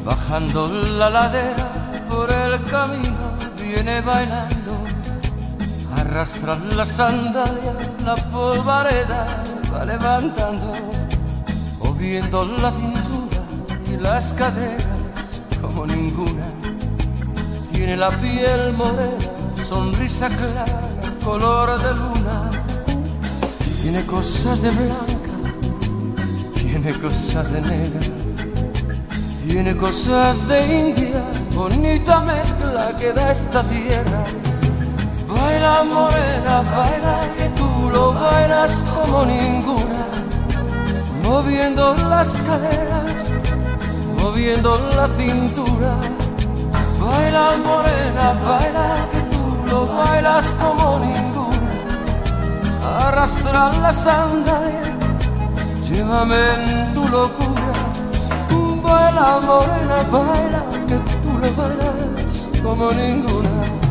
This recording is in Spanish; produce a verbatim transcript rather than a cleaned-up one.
Bajando la ladera por el camino viene bailando, arrastra la sandalia, la polvareda va levantando, moviendo la cintura y las caderas como ninguna. Tiene la piel morena, sonrisa clara, color de luna. Tiene cosas de blanca, tiene cosas de negra, tiene cosas de India, bonita mezcla que da esta tierra. Baila morena, baila que tú lo bailas como ninguna, moviendo las caderas, moviendo la cintura. Baila morena, baila que tú lo bailas como ninguna, arrastra la sandalia, llévame en tu locura. Baila morena, baila que tú lo bailas como ninguna.